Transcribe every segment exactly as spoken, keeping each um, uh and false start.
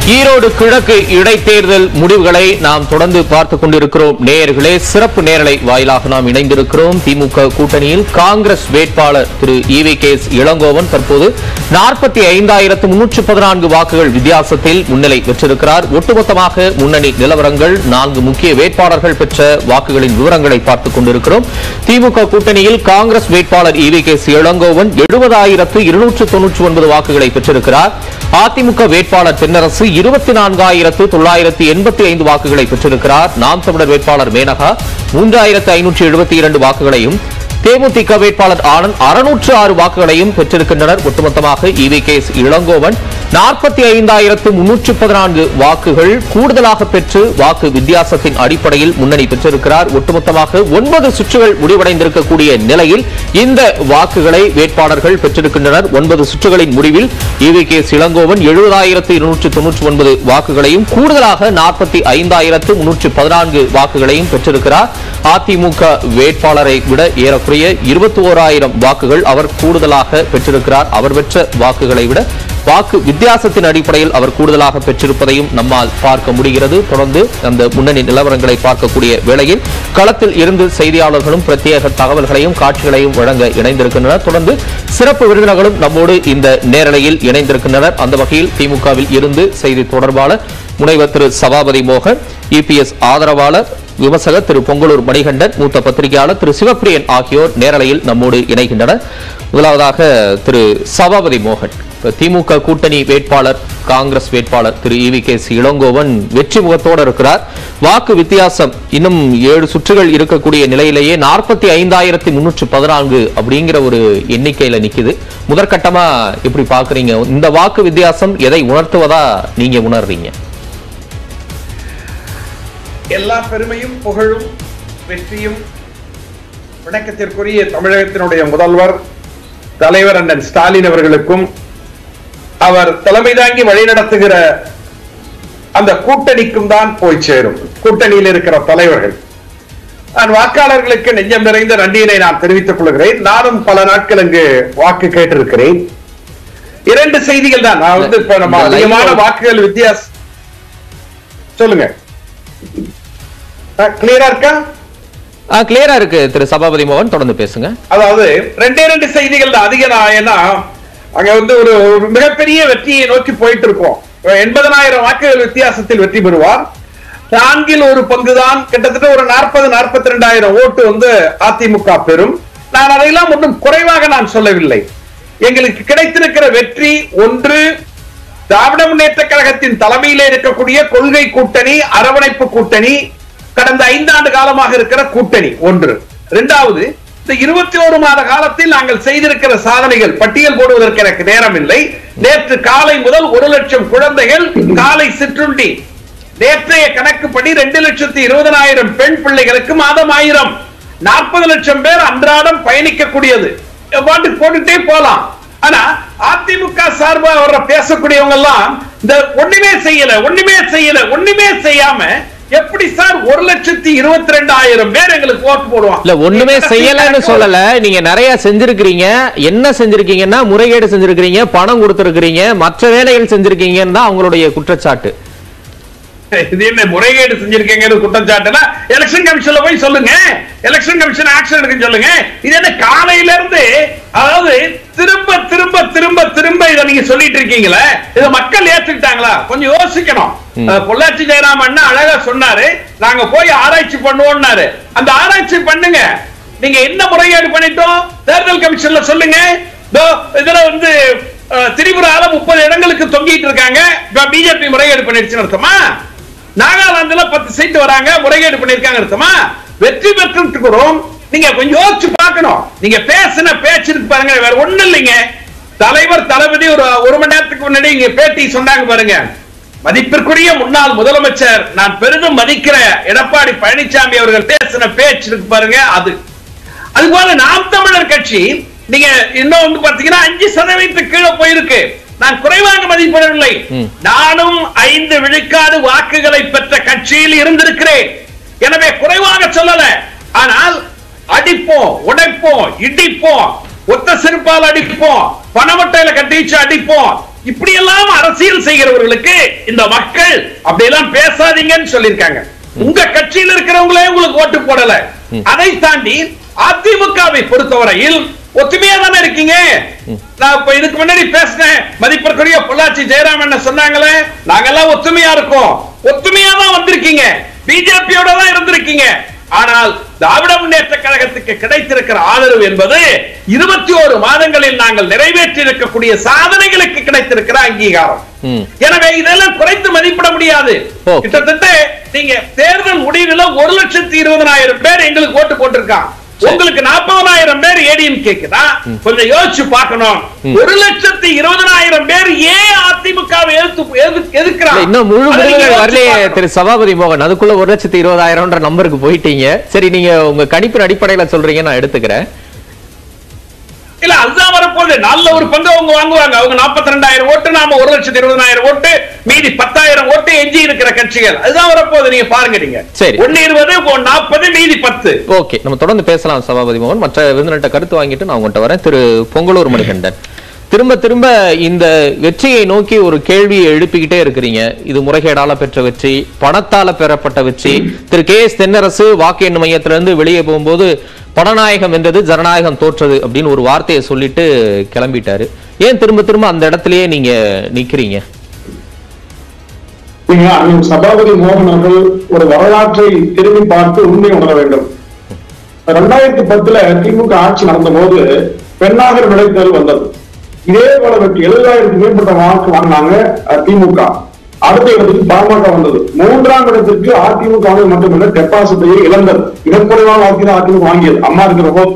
ஈரோடு கிழக்கு இடைத்தேர்தல் முடிவுகளை நாம் தொடர்ந்து பார்த்துக் கொண்டிருக்கிறோம். நேயர்களே, சிறப்பு நேரலை வாயிலாக நாம் இணைந்திருக்கிறோம். திமுக கூட்டணியில் காங்கிரஸ் வேட்பாளர் திரு ஈவி கே எஸ் இளங்கோவன் தற்போது நாற்பத்தி ஐந்தாயிரத்து முன்னூற்று பதினான்கு வாக்குகள் வித்தியாசத்தில் முன்னிலை பெற்றிருக்கிறார். ஒட்டுமொத்தமாக முன்னணி நிலவரங்கள், நான்கு முக்கிய வேட்பாளர்கள் பெற்ற வாக்குகளின் விவரங்களை பார்த்துக் கொண்டிருக்கிறோம். திமுக கூட்டணியில் காங்கிரஸ் வேட்பாளர் ஈவி கே எஸ் இளங்கோவன் எழுபதாயிரத்து இருநூற்று தொன்னூற்றி ஒன்பது வாக்குகளை பெற்றிருக்கிறார். அதிமுக வேட்பாளர் தென்னரசு இருபத்தி நான்காயிரத்து தொள்ளாயிரத்து எண்பத்தி ஐந்து வாக்குகளை பெற்றிருக்கிறார். நாம் தமிழர் வேட்பாளர் மேனகா மூன்றாயிரத்து ஐநூற்று எழுபத்தி இரண்டு வாக்குகளையும், தேமுதிக வேட்பாளர் ஆனந்த் அறுநூற்று ஆறு வாக்குகளையும் பெற்றிருக்கின்றனர். ஒட்டுமொத்தமாக ஈவி கே எஸ் இளங்கோவன் நாற்பத்தி ஐந்தாயிரத்து முன்னூற்று பதினான்கு வாக்குகள் கூடுதலாக பெற்று வாக்கு வித்தியாசத்தின் அடிப்படையில் முன்னணி பெற்றிருக்கிறார். ஒட்டுமொத்தமாக ஒன்பது சுற்றுகள் முடிவடைந்திருக்கக்கூடிய நிலையில் இந்த வாக்குகளை வேட்பாளர்கள் பெற்றிருக்கின்றனர். ஒன்பது சுற்றுகளின் முடிவில் ஈவி கே எஸ் இளங்கோவன் எழுபதாயிரத்து இருநூற்று தொன்னூற்றி ஒன்பது வாக்குகளையும் கூடுதலாக நாற்பத்தி ஐந்தாயிரத்து முன்னூற்று பதினான்கு வாக்குகளையும் பெற்றிருக்கிறார். அதிமுக வேட்பாளரை விட ஏறக்குறைய இருபத்தி ஓராயிரம் வாக்குகள் அவர் கூடுதலாக பெற்றிருக்கிறார். அவர் பெற்ற வாக்குகளை விட வாக்கு வித்தியாசத்தின் அடிப்படையில் அவர் கூடுதலாக பெற்றிருப்பதையும் நம்மால் பார்க்க முடிகிறது. தொடர்ந்து அந்த முன்னணி நிலவரங்களை பார்க்கக்கூடிய வேளையில் களத்தில் இருந்து செய்தியாளர்களும் பிரத்யேக தகவல்களையும் காட்சிகளையும் வழங்க இணைந்திருக்கின்றனர். தொடர்ந்து சிறப்பு விருந்தினர்களும் நம்மோடு இந்த நேரலையில் இணைந்திருக்கின்றனர். அந்த வகையில் திமுகவில் இருந்து செய்தி தொடர்பாளர் முனைவர் திரு சபாபதி மோகன், இபிஎஸ் ஆதரவாளர் விமர்சகர் திரு பொங்கலூர் மணிகண்டன், மூத்த பத்திரிகையாளர் திரு சிவப்பிரியன் ஆகியோர் நேரலையில் நம்மோடு இணைகின்றனர். முதலாவதாக திரு சபாபதி மோகன், திமுக கூட்டணி வேட்பாளர் காங்கிரஸ் வேட்பாளர் திரு ஈவி கே எஸ் இளங்கோவன் வெற்றி முகத்தோடு இருக்கிறார். வாக்கு வித்தியாசம் இன்னும் ஏழு சுற்றுகள் இருக்கக்கூடிய நிலையிலேயே நாற்பத்தி ஐந்தாயிரத்தி முன்னூற்று பதினான்கு அப்படிங்கிற ஒரு எண்ணிக்கையில நிக்குது. முதற்கட்டமா எப்படி பாக்குறீங்க? இந்த வாக்கு வித்தியாசம் எதை உணர்த்துவதா நீங்க உணர்றீங்க? எல்லா பெருமையும் புகழும் வெற்றியும் வணக்கத்திற்குரிய தமிழகத்தினுடைய முதல்வர் தலைவர் அண்ணன் ஸ்டாலின் அவர்களுக்கும் அவர் தலைமை தாங்கி வழிநடத்துகிற அந்த கூட்டணிக்கும் தான் போய் சேரும். கூட்டணியில் இருக்கிற தலைவர்கள், நான் வாக்காளர்களுக்கு நெஞ்சம் நிறைந்த நன்றியினை நான் தெரிவித்துக் கொள்கிறேன். நானும் பல நாட்கள் அங்கு வாக்கு கேட்டிருக்கிறேன். இரண்டு செய்திகள் தான். நான் வந்து இப்ப நம்ம அதிகமான வாக்குகள் வித்தியாசம் சொல்லுங்க. கிளியரா இருக்கா? கிளியரா இருக்கு திரு சபாபதி மோகன், தொடர்ந்து பேசுங்க. அதாவது ரெண்டே ரெண்டு செய்திகள் தான். அதிக ஏன்னா அங்க வந்து ஒரு மிகப்பெரிய வெற்றியை நோக்கி போயிட்டு இருக்கோம். எண்பதனாயிரம் வாக்குகள் வித்தியாசத்தில் வெற்றி பெறுவார். நான்கில் ஒரு பங்குதான், கிட்டத்தட்ட ஒரு நாற்பது நாற்பத்தி ரெண்டாயிரம் ஓட்டு வந்து அதிமுக பெறும். நான் அதையெல்லாம் ஒன்றும் குறைவாக நான் சொல்லவில்லை. எங்களுக்கு கிடைத்திருக்கிற வெற்றி ஒன்று, திராவிட முன்னேற்ற கழகத்தின் தலைமையிலே இருக்கக்கூடிய கொள்கை கூட்டணி, அரவணைப்பு கூட்டணி, கடந்த ஐந்தாண்டு காலமாக இருக்கிற கூட்டணி ஒன்று. இரண்டாவது, இந்த இருபத்தி ஒரு மாத காலத்தில் நாங்கள் செய்திருக்கிற சாதனைகள் பட்டியல் போடுவதற்கு எனக்கு நேரம் இல்லை. நேற்று காலை முதல் ஒரு லட்சம் குழந்தைகள் காலை சிற்றுண்டி, நேற்றைய கணக்குப்படி இரண்டு லட்சத்தி இருபதனாயிரம் பெண் பிள்ளைகளுக்கு மாதம் ஆயிரம், நாற்பது லட்சம் பேர் அன்றாடம் பயணிக்கக்கூடியது. போட்டுட்டே போலாம். ஆனா அதிமுக சார்பா வர்ற பேசக்கூடியவங்க எல்லாம் இந்த ஒண்ணுமே செய்யல ஒண்ணுமே செய்யல ஒண்ணுமே செய்யாம எப்படி சார் ஒரு லட்சத்தி இருபத்தி ரெண்டாயிரம் பேர் எங்களுக்கு ஓட்டு போடுவாங்க? இல்ல, ஒண்ணுமே செய்யலன்னு சொல்லல. நீங்க நிறைய செஞ்சிருக்கீங்க. என்ன செஞ்சிருக்கீங்கன்னா முறைகேடு செஞ்சிருக்கீங்க, பணம் கொடுத்திருக்கீங்க, மற்ற வேலைகள் செஞ்சிருக்கீங்கன்னு தான் அவங்களுடைய குற்றச்சாட்டு. இது என்ன முறைகேடு செஞ்சிருக்கீங்க குற்றச்சாட்டுனா எலெக்ஷன் கமிஷன்ல போய் சொல்லுங்க. எலெக்ஷன் கமிஷன் ஆக்ஷன் எடுக்க சொல்லுங்க. இது என்ன காலையில இருந்து, அதாவது திரும்ப திரும்ப திரும்ப திரும்ப இதை நீங்க சொல்லிட்டு இருக்கீங்களே, இதை மக்கள் ஏற்றுக்கிட்டாங்களா? கொஞ்சம் யோசிக்கணும். பொள்ளாச்சி ஜெயராம் அண்ணா அழகா சொன்னாரு, நாங்க போய் ஆராய்ச்சி பண்ணுவோம்னாரு. அந்த ஆராய்ச்சி பண்ணுங்க. நீங்க என்ன முறைகேடு பண்ணிட்டோம் தேர்தல் கமிஷன்ல சொல்லுங்க. இதுல வந்து திரிபுரால முப்பது இடங்களுக்கு தொங்கிட்டு இருக்காங்க, பிஜேபி முறைகேடு பண்ணிருச்சுன்னு அர்த்தமா? நாகாலாந்துல பத்து சீட்டு வராங்க, முறைகேடு பண்ணிருக்காங்க அர்த்தமா? வெற்றி பெற்று இருக்கிறோம். நீங்க கொஞ்சம் யோசிச்சு பார்க்கணும். நீங்க பேசின பேச்சு இருக்கு பாருங்க, வேற ஒண்ணு இல்லைங்க. தலைவர் தளபதி ஒரு ஒரு மணி நேரத்துக்கு முன்னாடி இங்க பேட்டி சொன்னாங்க பாருங்க. மதிப்பிற்குரிய முன்னாள் முதலமைச்சர், நான் பெரிதும் மதிக்கிற எடப்பாடி பழனிசாமி அவர்கள் பேசின பேச்சு இருக்கு பாருங்க, அது அதுபோல நாம் தமிழர் கட்சி நீங்க இன்னும் வந்து பாத்தீங்கன்னா அஞ்சு சதவீதத்துக்கு கீழே போயிருக்கு. நான் குறைவாக மதிப்பிடவில்லை. நானும் ஐந்து விழுக்காடு வாக்குகளை பெற்ற கட்சியில் இருந்திருக்கிறேன். எனவே குறைவாக சொல்லல. ஆனால் அடிப்போம், உடைப்போம், இடிப்போம், ஒத்த செருப்பால் அடிப்போம், பணமட்டையில கட்டி வச்சு அடிப்போம், இப்படி எல்லாம் அரசியல் செய்கிறவர்களுக்கு இந்த மக்கள் அப்படியெல்லாம் பேசாதீங்கன்னு சொல்லியிருக்காங்க. உங்க கட்சியில் இருக்கிறவங்களே உங்களுக்கு ஓட்டு போடல. அதை தாண்டி அதிமுகவை பொறுத்தவரையில் ஒத்துமையா தானே இருக்கீங்க. நான் இப்ப இதுக்கு முன்னாடி பேசினேன், மதிப்பிற்குரிய பொள்ளாச்சி ஜெயராம் என்ன சொன்னாங்களே, நாங்கெல்லாம் ஒத்துமையா இருக்கோம். ஒத்துமையா தான் வந்திருக்கீங்க, பிஜேபியோட தான் இருந்திருக்கீங்க. ஆனால் திராவிட முன்னேற்ற கழகத்துக்கு கிடைத்திருக்கிற ஆதரவு என்பது இருபத்தி ஒரு மாதங்களில் நாங்கள் நிறைவேற்றி இருக்கக்கூடிய சாதனைகளுக்கு கிடைத்திருக்கிற அங்கீகாரம். எனவே இதெல்லாம் குறைத்து மதிப்பிட முடியாது. கிட்டத்தட்ட நீங்க தேர்தல் முடிவில் ஒரு லட்சத்தி இருபதனாயிரம் பேர் எங்களுக்கு ஓட்டு போட்டிருக்காங்க. உங்களுக்கு நாற்பதாயிரம் பேர் ஏடிஎம் கேக்குதா? கொஞ்சம் யோசிச்சு பார்க்கணும். ஒரு லட்சத்தி இருபதனாயிரம் பேர் ஏன் அதிமுகவை எதிர்க்கிறாங்க? இன்னும் முழு முடிவுகள் வரலையே திரு சபாபதி மோகன். அதுக்குள்ள ஒரு லட்சத்தி இருபதாயிரம் நம்பருக்கு போயிட்டீங்க. சரி, நீங்க உங்க கணிப்பின் அடிப்படையில சொல்றீங்க, நான் எடுத்துக்கிறேன். இல்ல, அதுதான் வரப்போகுது. நல்ல ஒரு பங்கு அவங்க வாங்குவாங்க. அவங்க நாற்பத்தி ரெண்டாயிரம் ஓட்டு, நாம ஒரு லட்சத்தி இருபதாயிரம் ஓட்டு, மீதி பத்தாயிரம் ஓட்டு எஞ்சி இருக்கிற கட்சிகள். அதுதான் வரப்போகுது. நீங்க பாருங்க. நீங்க சரி, ஒன்னு இருபது நாற்பது மீதி பத்து. ஓகே, நம்ம தொடர்ந்து பேசலாம் சபாபதி மோகன். மற்ற விருந்தினர்கிட்ட கருத்து வாங்கிட்டு நான் உங்கள்கிட்ட வரேன். திரு பொங்கலூர் மணிகண்டன், திரும்ப திரும்ப இந்த வெற்றியை நோக்கி ஒரு கேள்வியை எழுப்பிக்கிட்டே இருக்கிறீங்க. இது முறைகேடால பெற்ற வெற்றி, பணத்தால பெறப்பட்ட வெற்றி. திரு கே எஸ் தென்னரசு வாக்கு எண்ணும் மையத்திலிருந்து வெளியே போகும்போது பணநாயகம் வென்றது, ஜனநாயகம் தோற்றது அப்படின்னு ஒரு வார்த்தையை சொல்லிட்டு கிளம்பிட்டாரு. ஏன் திரும்ப திரும்ப அந்த இடத்திலேயே நீங்க நிக்கிறீங்க? சபாபதி மோகன் அவர்கள் ஒரு வரலாற்றை திரும்பி பார்த்து உண்மை உணர வேண்டும். இரண்டாயிரத்தி பத்துல திமுக ஆட்சி நடந்த போது பெண்ணாகர் விளைத்தல் வந்தது. இதே போல வெற்றி எழுபதாயிரத்துக்கு மேற்பட்ட வாக்கு வாங்கினாங்க திமுக. அடுத்த இடத்துக்கு பாமக வந்தது. மூன்றாம் இடத்திற்கு அதிமுக மட்டுமல்ல டெபாசிட்டையே இழந்தது. இடக்குறைவான வாக்கு தான் அதிமுக வாங்கியது. அம்மா இருக்கிற போது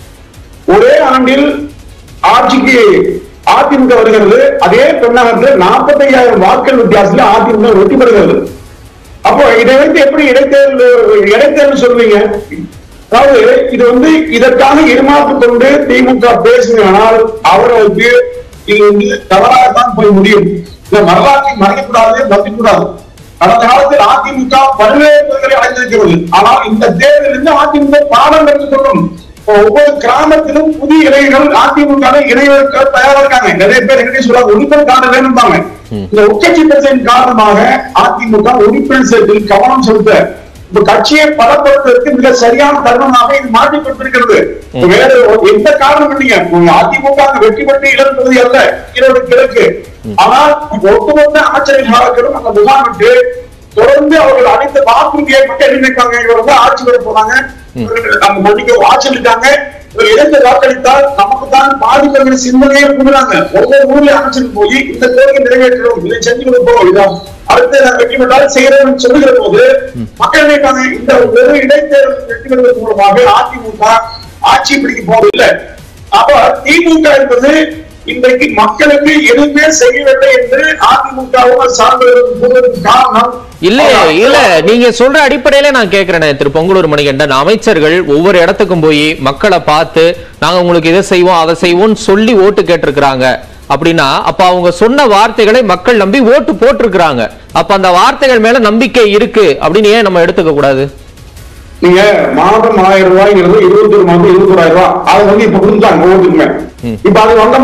ஒரே ஆண்டில் ஆட்சிக்கு அதிமுக வருகிறது. அதே பெண்ணாகத்தில் நாற்பத்தி ஐயாயிரம் வாக்குகள் வித்தியாசத்தில் அதிமுக வெற்றி பெறுகிறது. அப்போ இதை வைத்து எப்படி இடைத்தேர்தல் இடைத்தேர்தல் சொல்வீங்க? அதாவது இது வந்து இதற்காக இருமாப்பு கொண்டு திமுக பேசுகிறால் அவர்களுக்கு இது வந்து தவறாகத்தான் போய் முடியும். இந்த வரலாற்றை மறைக்கக்கூடாது, மதிக்கக்கூடாது. கடந்த காலத்தில் அதிமுக பல்வேறு தேர்தலை அடைந்திருக்கிறது. ஆனால் இந்த தேர்தலில் அதிமுக பாடம் எடுத்துக் கொள்ளும். ஒவ்வொரு கிராமத்திலும் புதிய இளைஞர்கள் அதிமுக இணைவதற்கு தயாரா இருக்காங்க. நிறைய பேர் என்ன சொல்றாங்க, உறுப்பினர் காண வேணும்பாங்க. இந்த உட்கட்சி பிரச்சனையின் காரணமாக அதிமுக உறுப்பினர் சேர்ப்பில் கவனம் செலுத்த இப்ப கட்சியை பலப்படுத்துவதற்கு மிக சரியான தருணமாக இது மாற்றி கொடுத்திருக்கிறது. வேற எந்த காரணம் இல்லைங்க. அதிமுக வெற்றி பெற்று இழப்பது அல்ல ஈரோடு கிழக்கு. ஆனால் ஒட்டுமொத்த அமைச்சர்களும் அந்த முகாமிட்டு தொடர்ந்து அவர்கள் அனைத்து வாக்குறுதியை மட்டும் எழுதியிருக்காங்க. இவர் வந்து ஆட்சி வர போனாங்க, நம்ம மன்னிக்க வாக்களித்தாங்க. இவர் எதிர்த்து வாக்களித்தால் நமக்கு தான் பாதிப்புங்கிற சிந்தனையை கொடுக்குறாங்க. ஒவ்வொரு ஊர்ல அமைச்சருக்கு போய் இந்த கோரிக்கை நிறைவேற்றணும், இதை செஞ்சு கொடுப்போம், இதான் அடுத்து வெற்றி பெற்றால் செய்யறோம்னு சொல்லுகிற போது மக்கள் நினைப்பாங்க இந்த ஒரு இடைத்தேர்தல் வெற்றி பெறுவதன் மூலமாக அதிமுக ஆட்சி பிடிக்க போவதில்லை. அப்ப திமுக என்பது இன்றைக்கு மக்களுக்கு எதுவுமே செய்யவில்லை என்று அதிமுகவும் சார்ந்ததற்கு காரணம் இல்ல இல்ல நீங்க சொல்ற அடிப்படையில நான் கேட்கிறேன் திரு பொங்கலூர் மணிகண்டன். அமைச்சர்கள் ஒவ்வொரு இடத்துக்கும் போய் மக்களை பார்த்து நாங்க உங்களுக்கு இதை செய்வோம் அதை செய்வோம் சொல்லி ஓட்டு கேட்டிருக்கிறாங்க அப்படின்னா, அப்ப அவங்க சொன்ன வார்த்தைகளை மக்கள் நம்பி ஓட்டு போட்டிருக்கிறாங்க. அப்ப அந்த வார்த்தைகள் மேல நம்பிக்கை இருக்கு அப்படின்னு ஏன் நம்ம எடுத்துக்க கூடாது? நீங்க மாதம் ஆயிரம் ரூபாய்ங்கிறது இருபத்தி ஒரு மாதம் இருபத்தி ஓராயிரம் ரூபாய் அதை வந்து இப்ப கொடுத்தாங்க ஒவ்வொருக்குமே. இப்ப அது வந்த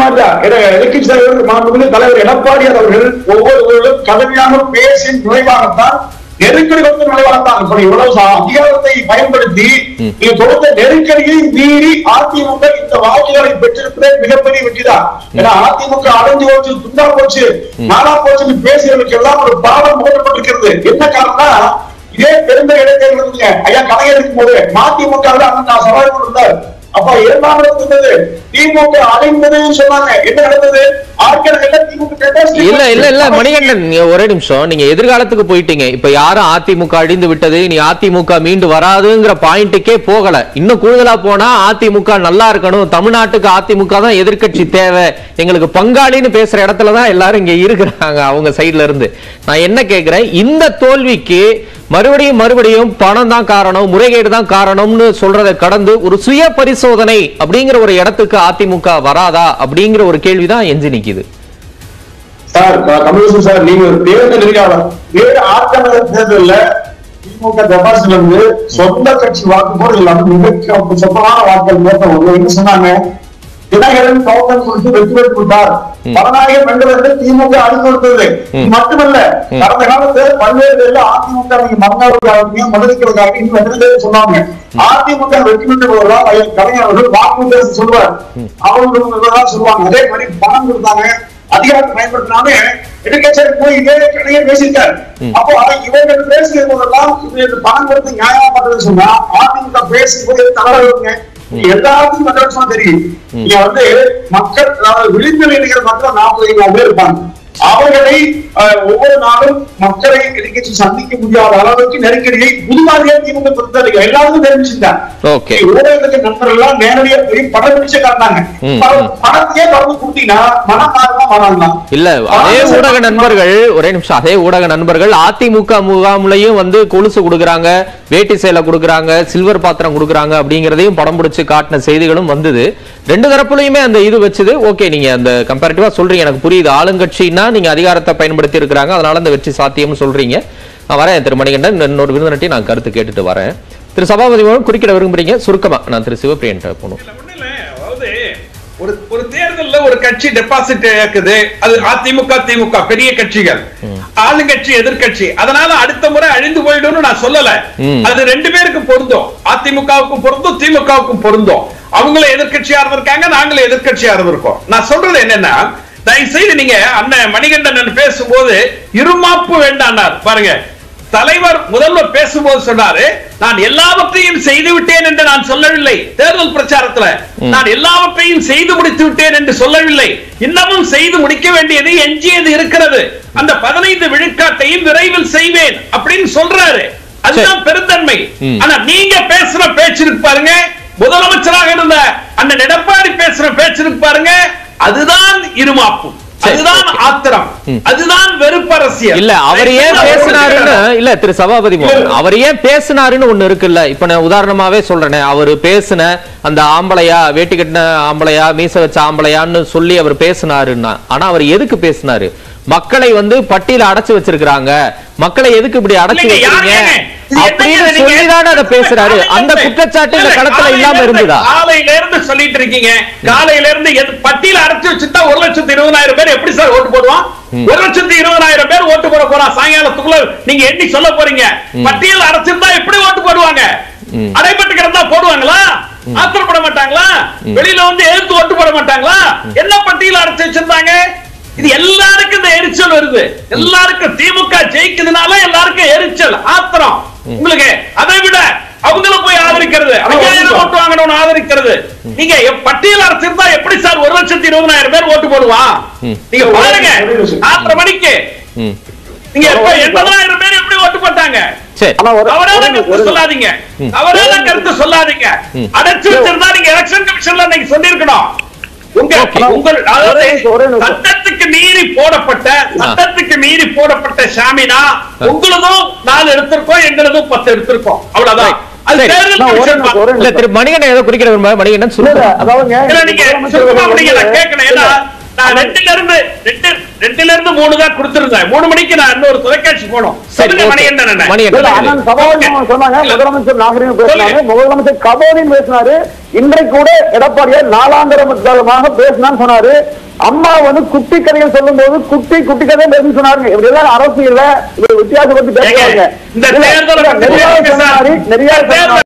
மாதிரி தலைவர் எடப்பாடியார் அவர்கள் ஒவ்வொரு கடுமையாக பேசி நுழைவாகத்தான் நெருக்கடி வந்து நுழைவாகத்தான் இப்ப இவ்வளவு அதிகாரத்தை பயன்படுத்தி நீங்க கொடுத்த நெருக்கடியை மீறி அதிமுக இந்த வாக்குகளை பெற்றிருப்பதே மிகப்பெரிய வெற்றிதான். ஏன்னா அதிமுக அடைஞ்சு போச்சு, துண்டா போச்சு, நானா போச்சுன்னு பேசியவர்களுக்கு எல்லாம் ஒரு பாடம் போடப்பட்டிருக்கிறது. என்ன காரணம்னா இதே பெருந்த இடைத்தேர்தல் ஐயா கலைஞர் இருக்கும் போது மதிமுக சவால் கொண்டிருந்தார். அப்ப இரண்டாம் இருந்தது திமுக அடைந்தது சொன்னாங்க. என்ன நடந்தது? இல்ல இல்ல இல்ல மணிகண்டன், ஒரே நிமிஷம். நீங்க எதிர்காலத்துக்கு போயிட்டீங்க. இப்ப யாரும் அதிமுக அழிந்து விட்டது, நீ அதிமுக மீண்டு வராதுங்கிற பாயிண்ட்டுக்கே போகல. இன்னும் கூடுதலா போனா அதிமுக நல்லா இருக்கணும், தமிழ்நாட்டுக்கு அதிமுக தான் எதிர்கட்சி தேவை, எங்களுக்கு பங்காளின்னு பேசுற இடத்துலதான் எல்லாரும் இங்க இருக்கிறாங்க அவங்க சைட்ல இருந்து. நான் என்ன கேக்குறேன், இந்த தோல்விக்கு மறுபடியும் மறுபடியும் பணம் தான் காரணம், முறைகேடு தான் காரணம்னு சொல்றதை கடந்து ஒரு சுய பரிசோதனை அப்படிங்கிற ஒரு இடத்துக்கு அதிமுக வராதா அப்படிங்கிற ஒரு கேள்விதான் எஞ்சி நிக்குது. சார் கமலேசன் சார், நீங்க தேர்தல் நெறியாளர். வேறு ஆட்கள் தேர்தலில் திமுக டெபாசிட்ல இருந்து சொந்த கட்சி வாக்கு போட இல்லாம மிக சொந்தமான வாக்குகள் என்ன சொன்னாங்க, தினகரன் கவுண்டன் கொடுத்து வெற்றி பெற்று விட்டார். பலநாயகம் என்பதற்கு திமுக அடி கொடுத்தது மட்டுமல்ல, கடந்த காலத்தில் பல்வேறு அதிமுக மன்னாருக்காக மதுரைக்காக சொன்னாங்க. அதிமுக வெற்றி பெற்று போவதால் கலைஞர்கள் வாக்கு பேச சொல்வார், அவர்கள் சொல்லுவாங்க. அதே மாதிரி பணம் கொடுத்தாங்க, அதிகாரத்தை பயன்படுத்தினாலே எஜுகேஷன் போய் இதே கடையே பேசிட்டார். அப்போ அதை இவர்கள் பேசுகிற போதெல்லாம் பணம் கொடுத்து நியாயமா பண்றது சொன்னா அதிமுக பேசும்போது தவறுங்க. எல்லாருக்கும் மற்ற தெரியும். நீங்க வந்து மக்கள் விளிம்பு நிலைகள் மக்கள் நாற்பது பேர் இருப்பாங்க. அவர்களை ஒவ்வொரு நாளும் மக்களை எதிர்க்கட்சி சந்திக்க முடியாத அளவுக்கு நெருக்கடியை புதுமாதிரியா திமுக பொறுத்தவரைக்கும் எல்லாருக்கும் தெரிவிச்சிருந்தாங்க. ஊடகத்துக்கு நண்பர்கள் நேரடியா போய் படம் பிடிச்சு காட்டினாங்க. படத்தையே தொடர்ந்து கூட்டினா மனம் மாறலாம் மாறலாம். இல்ல அதே ஊடக நண்பர்கள் ஒரே நிமிஷம் அதே ஊடக நண்பர்கள் அதிமுக முகாம்லயும் வந்து கொலுசு கொடுக்குறாங்க, வேட்டி சேலை கொடுக்குறாங்க, சில்வர் பாத்திரம் கொடுக்குறாங்க அப்படிங்கறதையும் படம் பிடிச்சு காட்டின செய்திகளும் வந்தது. ரெண்டு தரப்புலையுமே அந்த இது வச்சது. ஓகே, நீங்க அந்த கம்பேரிட்டிவா சொல்றீங்க, எனக்கு புரியுது. ஆளுங்கட்சின்னா நீங்க அதிகாரத்தை பயன்படுத்தி இருக்கிறாங்க, அதனால இந்த வெற்றி சாத்தியம்னு சொல்றீங்க. நான் வரேன் திரு மணிகண்டன், இன்னொரு விருந்தினர்ட்டி நான் கருத்து கேட்டுட்டு வரேன். திரு சபாபதி குறுக்கிட விரும்புறீங்க, சுருக்கமா நான் திரு சிவபிரியன் போகணும். ஒரு ஒரு தேர்தல்ல ஒரு கட்சி டெபாசிட் இழக்குது, அது அதிமுக திமுக பெரிய கட்சிகள், ஆளுங்கட்சி எதிர்கட்சி, அதனால அடுத்த முறை அழிந்து போயிடும் நான் சொல்லல. அது ரெண்டு பேருக்கும் பொருந்தும், அதிமுகவுக்கும் பொருந்தும் திமுகவுக்கும் பொருந்தும். அவங்களும் எதிர்கட்சியா இருந்திருக்காங்க, நாங்களும் எதிர்கட்சியா இருந்திருக்கோம். நான் சொல்றது என்னன்னா, தயவு செய்து நீங்க அண்ணன் மணிகண்டன் பேசும்போது இருமாப்பு வேண்டாம் பாருங்க. தலைவர் முதல்வர் பேசும்போது சொன்னாரு, நான் எல்லாவற்றையும் செய்து விட்டேன் என்று நான் சொல்லவில்லை. தேர்தல் பிரச்சாரத்துல நான் எல்லாவற்றையும் செய்து முடித்து விட்டேன் என்று சொல்லவில்லை. இன்னமும் செய்து முடிக்க வேண்டியது எஞ்சியது இருக்கிறது. அந்த பதினைந்து விழுக்காட்டையும் விரைவில் செய்வேன் அப்படின்னு சொல்றாரு. அதுதான் பெருந்தன்மை. ஆனா நீங்க பேசுற பேச்சு பாருங்க, முதலமைச்சராக இருந்த அண்ணன் எடப்பாடி பேசுற பேச்சு பாருங்க, அதுதான் இருமாப்பு, அதுதான் ஆத்திரம், அதுதான் வெறுப்பரசியல். இல்ல அவர் ஏன் பேசினாருன்னு இல்ல திரு சபாபதி மோகன், அவர் ஏன் பேசினாருன்னு ஒண்ணு இருக்குல்ல. இப்ப நான் உதாரணமாவே சொல்றேன், அவரு பேசின அந்த ஆம்பளையா, வேட்டி கட்டின ஆம்பளையா, மீச வச்ச ஆம்பளையான்னு சொல்லி அவர் பேசினாருன்னா, ஆனா அவர் எதுக்கு பேசினாரு? மக்களை வந்து பட்டியல அடைச்சு வச்சிருக்காங்க, மக்களை எதுக்கு இப்படி அடைச்சு வச்சிருக்கீங்க அப்படின்னு சொல்லிதான் அதை பேசுறாரு. அந்த குற்றச்சாட்டு இந்த களத்துல இல்லாம இருந்ததா? காலையில இருந்து சொல்லிட்டு இருக்கீங்க, காலையில இருந்து பட்டியல அடைச்சு வச்சுட்டா ஒரு லட்சத்தி இருபதாயிரம் பேர் எப்படி சார் ஓட்டு போடுவான்? ஒரு லட்சத்தி இருபதாயிரம் பேர் ஓட்டு போட போறான். சாயங்காலத்துக்குள்ள நீங்க எண்ணி சொல்ல போறீங்க. பட்டியல் அடைச்சிருந்தா எப்படி ஓட்டு போடுவாங்க? அடைபட்டு கிடந்தா போடுவாங்களா? ஆத்திரப்பட மாட்டாங்களா? வெளியில வந்து எதிர்த்து ஓட்டு போட மாட்டாங்களா? என்ன பட்டியல் அடைச்சு வச்சிருந்தாங்க? இது எல்லாருக்கும் இந்த எரிச்சல் வருது. எல்லாருக்கும் திமுக ஜெயிக்கிறதுனால எல்லாருக்கும் எரிச்சல், ஆத்திரம். உங்களுக்கு அதை விட அவங்கள போய் ஆதரிக்கிறது, ஐயாயிரம் ஓட்டு வாங்கணும்னு ஆதரிக்கிறது. நீங்க பட்டியல் அரசிருந்தா எப்படி சார் ஒரு லட்சத்தி இருபதாயிரம் பேர் ஓட்டு போடுவான்? நீங்க பாருங்க, ஆறரை மணிக்கு நீங்க எண்பதாயிரம் பேர் எப்படி ஓட்டு போட்டாங்க? அவரால கருத்து சொல்லாதீங்க, அவரால கருத்து சொல்லாதீங்க. அடைச்சு வச்சிருந்தா நீங்க எலெக்ஷன் கமிஷன்ல நீங்க சொல்லிருக்கணும். சட்டத்துக்கு மீறி போடப்பட்ட சட்டத்துக்கு மீறி போடப்பட்ட ஷாமினா உங்களதும் நாலு எடுத்திருக்கோம், எங்களதும் பத்து எடுத்திருக்கோம், அவ்வளவுதான். திரு மணிகண்டன் ஏதோ குறிக்கிற மணிகண்டன் சொல்லுங்க. ரெண்டுல இருந்து ரெண்டு ரெண்டுல இருந்து மூணு தான் கொடுத்திருந்தேன். மூணு மணிக்கு நான் இன்னொரு தொலைக்காட்சி போனோம். முதலமைச்சர் நாகரிகம் பேசினாரு, முதலமைச்சர் கபோனின் பேசினாரு. இன்றைக்கு கூட எடப்பாடியார் நாலாந்திரமாக பேசினான்னு சொன்னாரு. அம்மா வந்து குட்டி கதைகள் சொல்லும் போது குட்டி குட்டி கதை பேச சொன்னாருங்க. இப்படி எல்லாம் அரசியல்ல வித்தியாசப்பட்டு பேசுவாங்க. நிறைய